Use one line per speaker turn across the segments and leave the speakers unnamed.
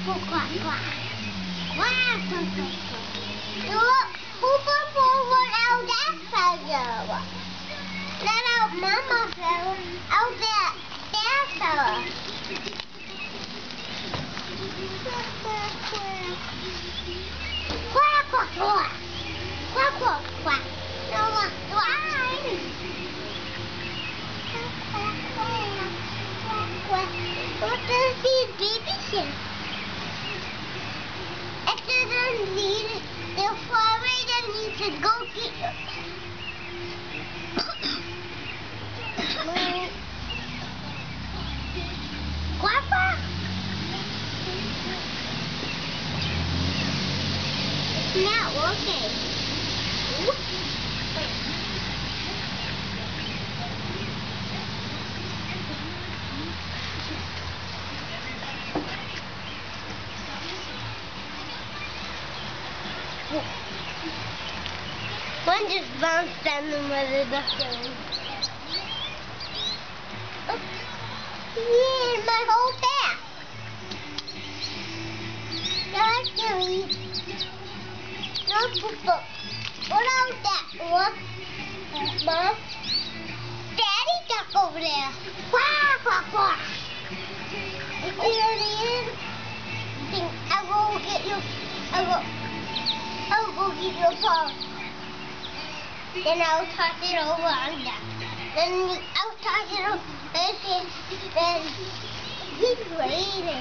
quack, quack, quack. Quack, quack, quack, quack. Look, who performed out that fellow? Not out Mama fellow, out that fellow. Quack, quack, quack. Quack, quack, quack. Quack, quack, quack. No, quack, quack. What does these babies say? If they don't need it, they'll fly away, then you should go get it. Quack, quack. It's not working. One just bounced on the mother duckling. Oh, yeah, my whole back. That's silly. No, what out that? What? Mom? Daddy duck over there. Quack, quack, quack. You see what it is? I'll go get your paw. Then I'll toss it over on that. Then I'll toss it over and he's waiting.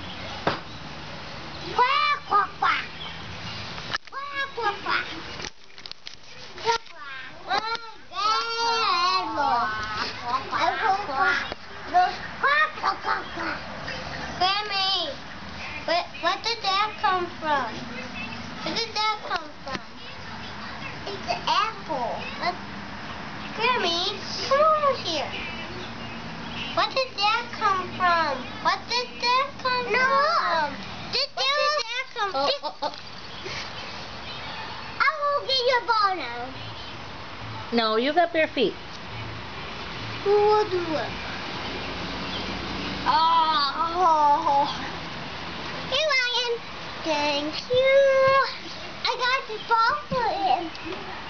Quack, quack, quack. Quack, quack, quack. Quack, quack. Quack, quack, quack. Grammy, what did that come from? Where did that come from? It's an apple. Grammy, come over here. What did that come from? What did that come from? Where did that come from? I will get your ball now.
No, you have bare feet.
Who will do it? Oh. Hey, Ryan. Thank you. I got the ball for him.